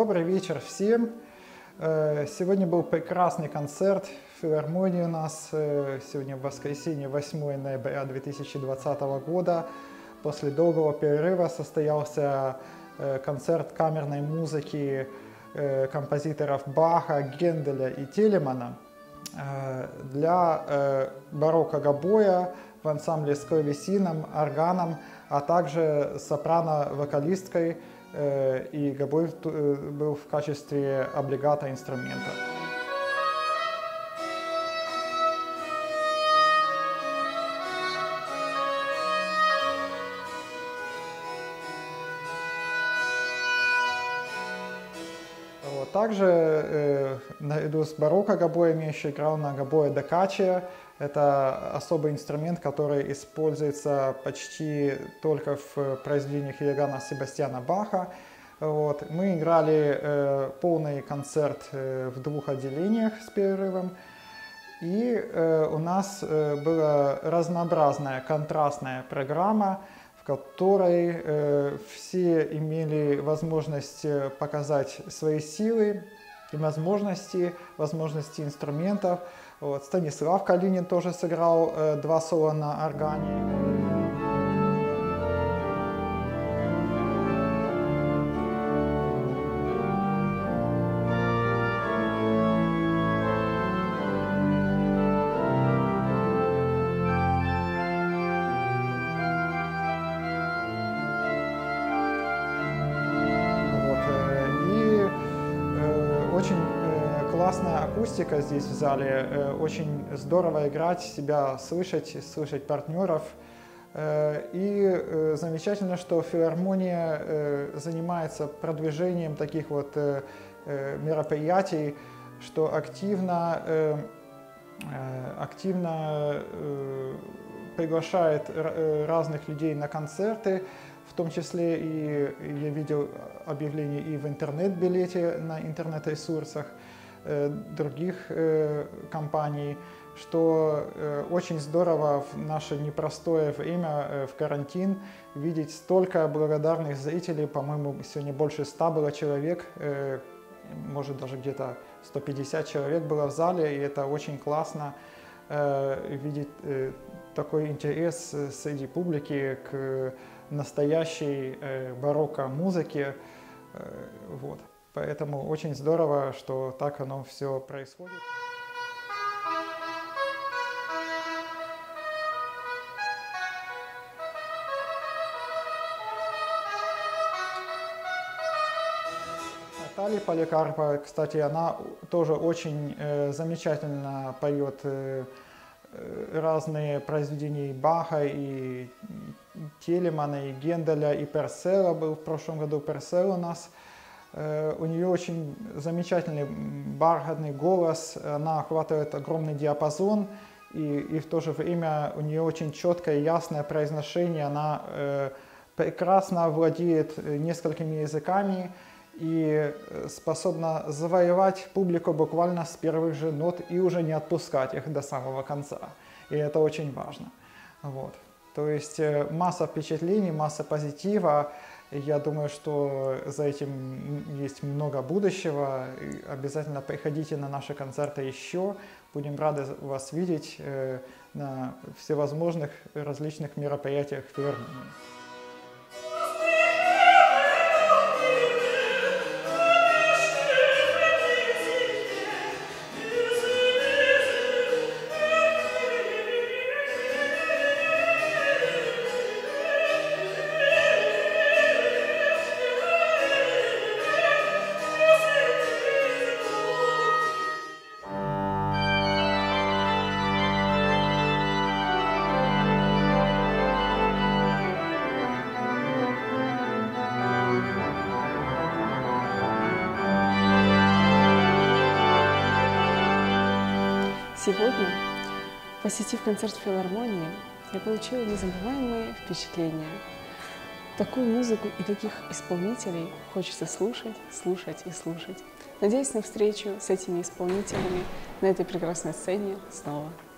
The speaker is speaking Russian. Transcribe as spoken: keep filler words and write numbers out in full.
Добрый вечер всем. Сегодня был прекрасный концерт в филармонии у нас. Сегодня воскресенье, восьмое ноября две тысячи двадцатого года. После долгого перерыва состоялся концерт камерной музыки композиторов Баха, Генделя и Телемана для барокко гобоя в ансамбле с клавесином, органом, а также сопрано-вокалисткой, и гобой был в качестве облигата инструмента. Также э, наряду с барокко гобоем я еще играл на гобое да качче. Это особый инструмент, который используется почти только в произведениях Иоганна Себастьяна Баха. Вот. Мы играли э, полный концерт э, в двух отделениях с перерывом. И э, у нас э, была разнообразная контрастная программа, в которой э, все имели возможность показать свои силы и возможности, возможности инструментов. Вот. Станислав Калинин тоже сыграл э, два соло на органе. Очень э, классная акустика здесь в зале, э, очень здорово играть, себя слышать, слышать партнеров. Э, и э, замечательно, что филармония э, занимается продвижением таких вот э, э, мероприятий, что активно, э, э, активно э, приглашает э, разных людей на концерты. В том числе и я видел объявления и в интернет-билете на интернет-ресурсах э, других э, компаний, что э, очень здорово в наше непростое время, э, в карантин, видеть столько благодарных зрителей. По-моему, сегодня больше ста было человек, э, может даже где-то сто пятьдесят человек было в зале, и это очень классно э, видеть э, такой интерес среди публики к настоящей э, барокко музыке. Э, вот. Поэтому очень здорово, что так оно все происходит. Наталья Поликарпова, кстати, она тоже очень э, замечательно поет э, разные произведения и Баха, и Телемана, и Генделя, и Перселла. Был в прошлом году Персел у нас. У нее очень замечательный бархатный голос, она охватывает огромный диапазон, и, и в то же время у нее очень четкое и ясное произношение. Она э, прекрасно владеет несколькими языками и способна завоевать публику буквально с первых же нот и уже не отпускать их до самого конца. И это очень важно. Вот. То есть масса впечатлений, масса позитива. Я думаю, что за этим есть много будущего. И обязательно приходите на наши концерты еще. Будем рады вас видеть на всевозможных различных мероприятиях в филармонии. Сегодня, посетив концерт в филармонии, я получила незабываемые впечатления. Такую музыку и таких исполнителей хочется слушать, слушать и слушать. Надеюсь на встречу с этими исполнителями на этой прекрасной сцене снова.